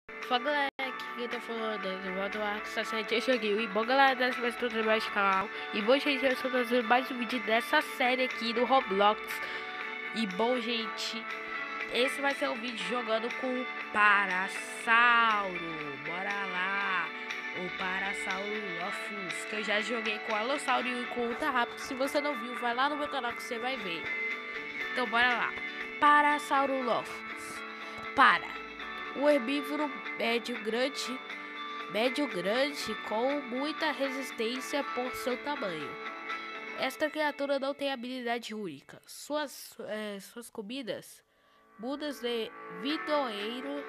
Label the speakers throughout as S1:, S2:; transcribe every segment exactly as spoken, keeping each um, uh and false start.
S1: Fala galera, aqui quem tá falando é o Valdo Arcos, eu cheguei. E bom galera, dessa vez tudo mais no canal. E bom gente, eu estou trazendo mais um vídeo dessa série aqui do Roblox. E bom gente, esse vai ser o vídeo jogando com o Parasauro. Bora lá, o Parasaurolophus, que eu já joguei com o Alossauro e com o Ultra Rápido. Se você não viu, vai lá no meu canal que você vai ver. Então bora lá, Parasaurolophus. Para. O herbívoro médio grande, médio grande com muita resistência por seu tamanho. Esta criatura não tem habilidade única. Suas, é, suas comidas, mudas de vidoeiro,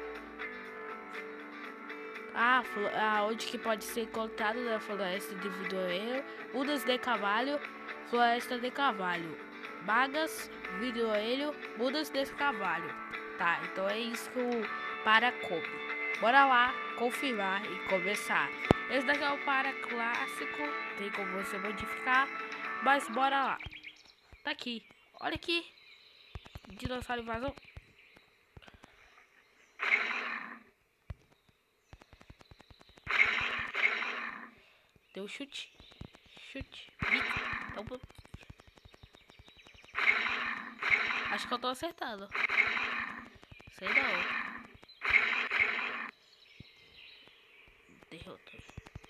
S1: ah, onde que pode ser encontrado na floresta de vidoeiro, mudas de cavalho, floresta de cavalho, bagas, vidoeiro, mudas de cavalho. Tá, então é isso que o para come. Bora lá confirmar e começar. Esse daqui é o para clássico, tem como você modificar, mas bora lá. Tá aqui, olha aqui, dinossauro invasão. Deu chute, chute, então, acho que eu tô acertando. Sei não. Derrotou.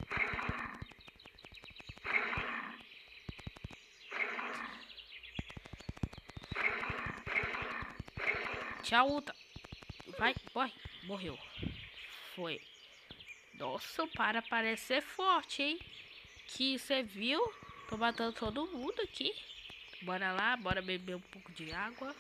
S1: Tchau, Ultra. Vai, morre. Morreu. Foi. Nossa, o para parece ser forte, hein? Que você viu? Tô matando todo mundo aqui. Bora lá, bora beber um pouco de água.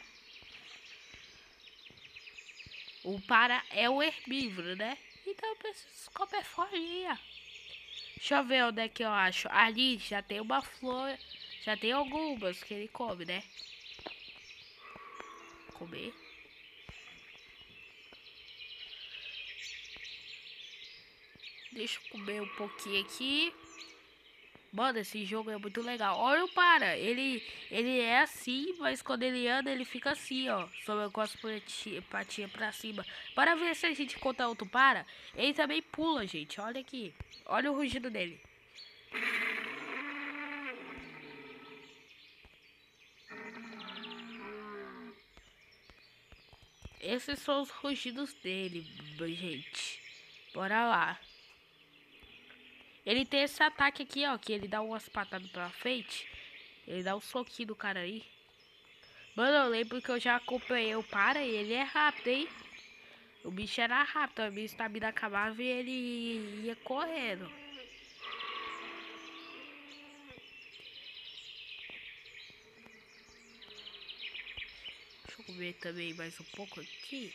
S1: O para é o herbívoro, né? Então eu preciso comer folhinha. Deixa eu ver onde é que eu acho. Ali já tem uma flor. Já tem algumas que ele come, né? Comer. Deixa eu comer um pouquinho aqui. Mano, esse jogo é muito legal. Olha o para. Ele, ele é assim, mas quando ele anda, ele fica assim, ó. Sobe com as patinhas pra cima. Para ver se a gente encontra outro para. Ele também pula, gente. Olha aqui. Olha o rugido dele. Esses são os rugidos dele, gente. Bora lá. Ele tem esse ataque aqui, ó. Que ele dá umas patadas pra frente. Ele dá um soquinho do cara aí. Mano, eu lembro que eu já acompanhei o para e ele é rápido, hein? O bicho era rápido, a minha estamina acabava e ele ia correndo. Deixa eu comer também mais um pouco aqui.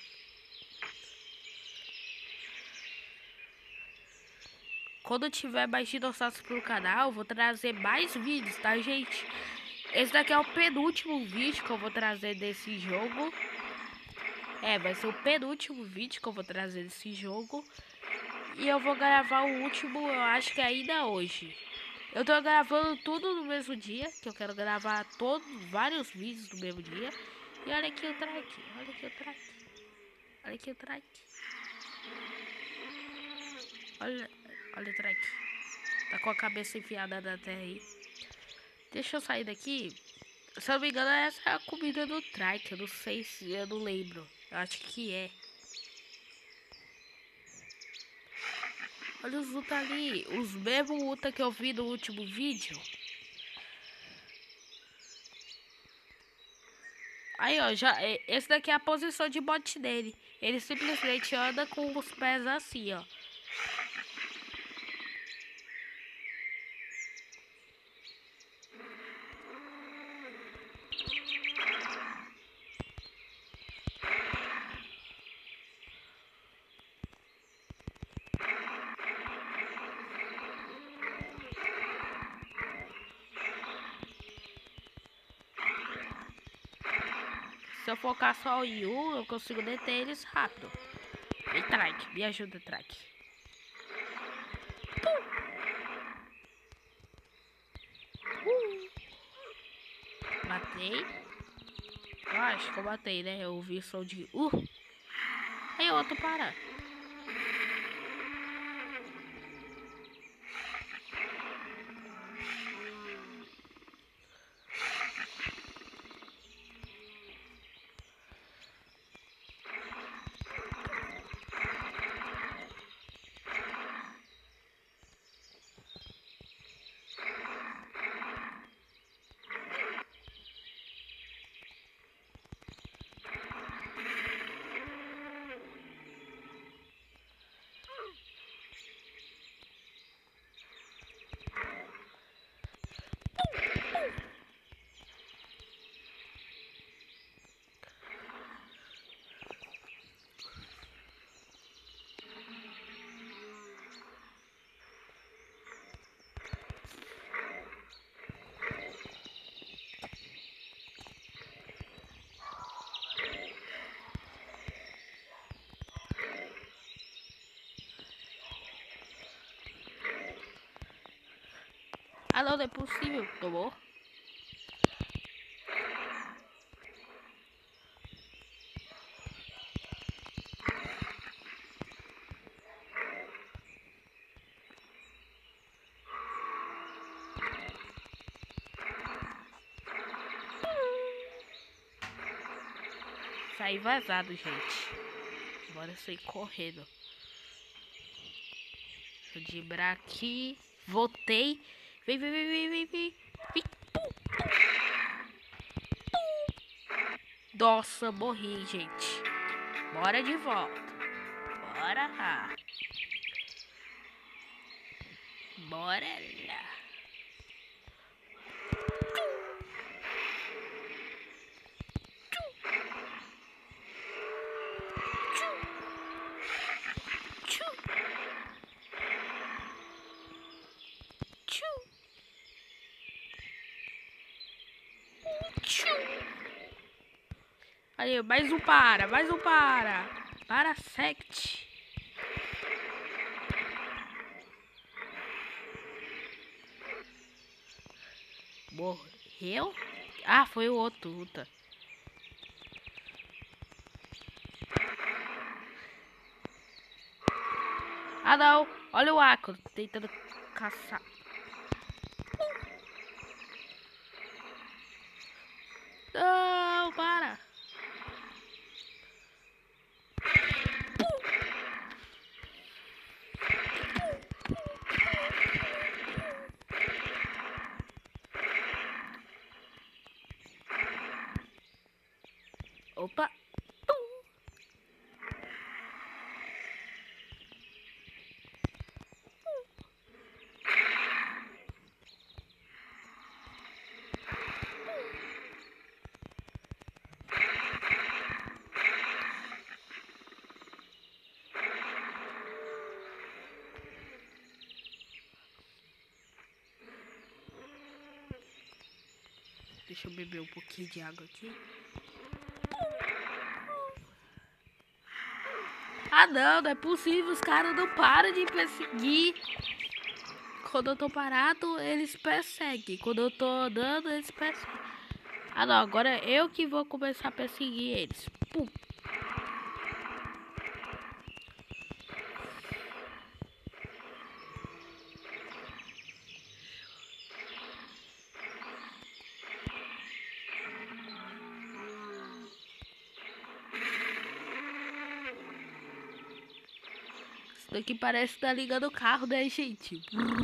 S1: Quando tiver mais dinossauros pro canal, vou trazer mais vídeos, tá, gente? Esse daqui é o penúltimo vídeo que eu vou trazer desse jogo. É, vai ser o penúltimo vídeo que eu vou trazer desse jogo. E eu vou gravar o último, eu acho que ainda hoje. Eu tô gravando tudo no mesmo dia, que eu quero gravar todos, vários vídeos no mesmo dia. E olha aqui o track, olha aqui o track. Olha aqui o track. Olha, olha o track. Tá com a cabeça enfiada na terra aí. Deixa eu sair daqui. Se eu não me engano, essa é a comida do track. Eu não sei se, eu não lembro. Eu acho que é. Olha os luta ali. Os mesmos luta que eu vi no último vídeo. Aí, ó, já, esse daqui é a posição de bote dele. Ele simplesmente anda com os pés assim, ó. Se eu focar só em um, eu consigo deter eles rápido. Vem, Track, me ajuda, Track. Uh. Matei. Eu acho que eu matei, né? Eu ouvi som de uh. Aí outro para. Ah, não, não é possível. Tomou? Saí vazado, gente. Bora sair correndo. Deixa eu dibrar aqui. Voltei. Vem, vem, vem, vem, vem, vem. Vem. Nossa, morri, gente. Bora de volta. Bora lá. Bora lá. Aí, mais um para, mais um para. Para sect. Morreu? Ah, foi o outro, luta. Ah, não. Olha o Aqua tentando caçar. Não, para. Opa. Deixa eu beber um pouquinho de água aqui. Ah, não, não é possível. Os caras não param de perseguir. Quando eu tô parado, eles perseguem. Quando eu tô andando, eles perseguem. Ah, não. Agora é eu que vou começar a perseguir eles. Pum. Isso daqui parece que tá ligando o carro, né, gente?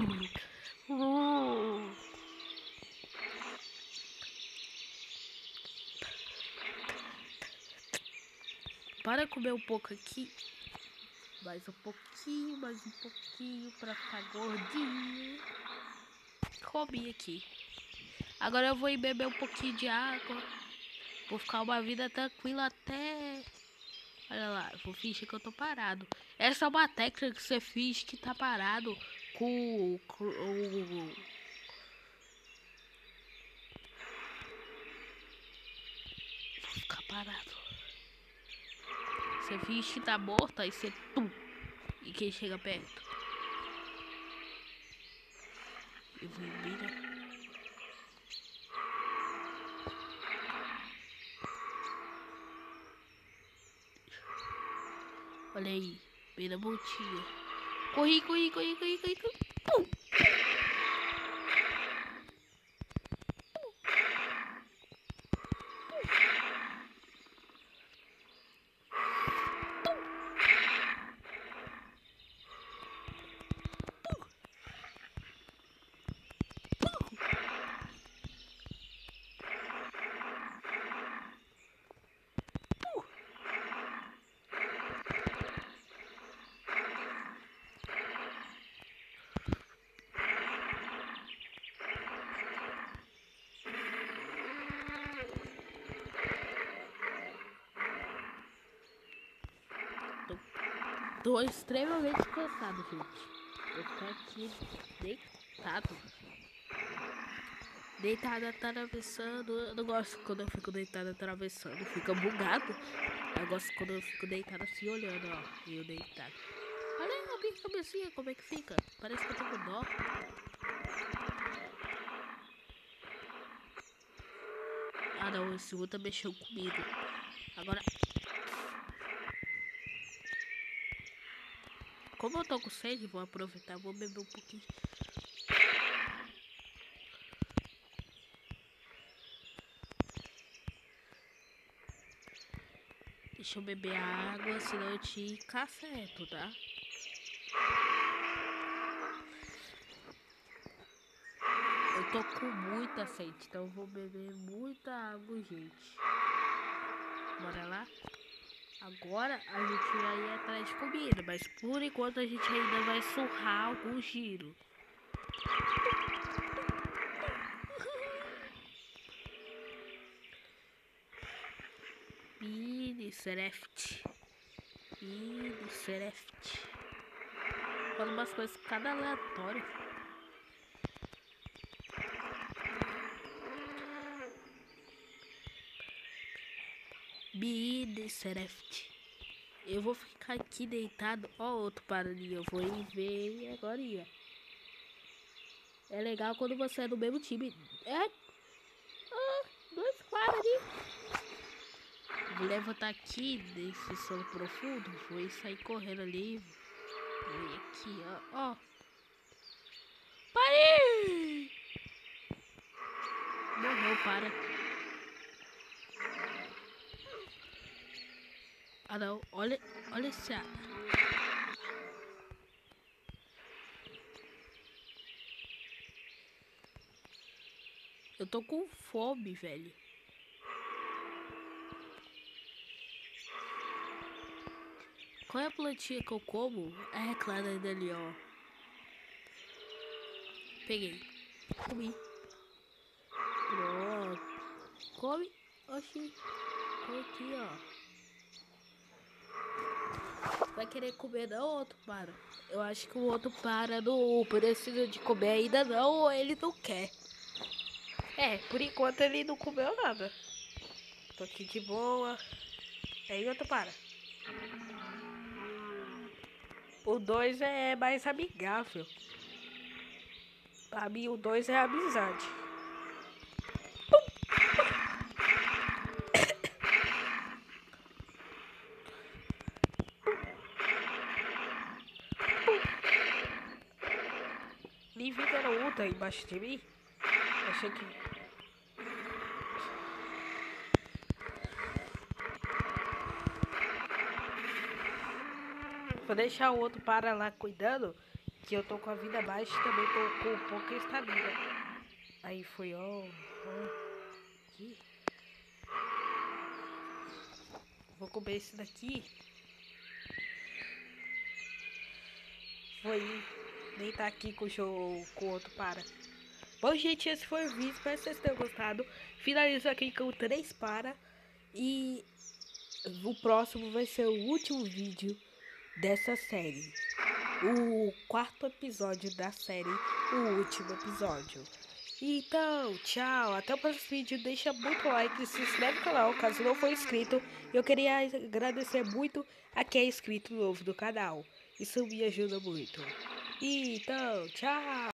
S1: Para comer um pouco aqui. Mais um pouquinho, mais um pouquinho pra ficar gordinho. Comi aqui. Agora eu vou ir beber um pouquinho de água. Vou ficar uma vida tranquila até... Olha lá, eu vou fingir que eu tô parado. Essa é uma técnica que você finge que tá parado com, com o... Vou ficar parado. Você finge que tá morto, aí você... Pum, e quem chega perto? Eu vou embira. Olha aí, bem na montinha. Corri, corri, corri, corri, corri, corri. Pum! Tô extremamente cansado, gente. Vou ficar aqui deitado. Deitado atravessando. Eu não gosto quando eu fico deitado atravessando. Fica bugado. Eu gosto quando eu fico deitado assim olhando, ó. E eu deitado. Olha a minha cabecinha como é que fica. Parece que eu tô com dó. Ah não, esse outro mexeu comigo. Agora... Como eu tô com sede, vou aproveitar, vou beber um pouquinho. Deixa eu beber água, senão eu te caceto, tá? Eu tô com muita sede, então eu vou beber muita água, gente. Bora lá? Agora a gente vai ir atrás de comida, mas por enquanto a gente ainda vai surrar algum giro. Mini Sereft. Mini Sereft. Fala umas coisas cada aleatório. Mini Sereft. Eu vou ficar aqui deitado. Ó, outro paraninho. Eu vou ir ver agora. Ia. É legal quando você é do mesmo time. É. Ah, dois para ali. Vou levantar aqui desse sono profundo. Vou sair correndo ali. Vou ir aqui, ó. Ó. Parei! Morreu, para. Ah não, olha, olha esse ar. Eu tô com fome, velho. Qual é a plantinha que eu como? É claro, ainda ali, ó. Peguei. Comi. Pronto. Come. Oxi. Come aqui, ó. Vai querer comer não, outro para. Eu acho que o outro para não precisa de comer ainda não, ou ele não quer. É, por enquanto ele não comeu nada. Tô aqui de boa. Aí outro para. O dois é mais amigável. Pra mim o dois é amizade. Nem vi que era o Uta embaixo de mim. Achei que... Vou deixar o outro para lá cuidando. Que eu tô com a vida baixa e também tô com pouca estamina. Aí foi, ó. ó aqui. Vou comer esse daqui. Vou ir deitar aqui com o show, com o outro para. Bom, gente, esse foi o vídeo. Espero que vocês tenham gostado. Finalizo aqui com três para. E o próximo vai ser o último vídeo dessa série. O quarto episódio da série. O último episódio. Então, tchau. Até o próximo vídeo. Deixa muito like. Se inscreve no canal caso não for inscrito. Eu queria agradecer muito a quem é inscrito novo do canal. Isso me ajuda muito. Então, tchau.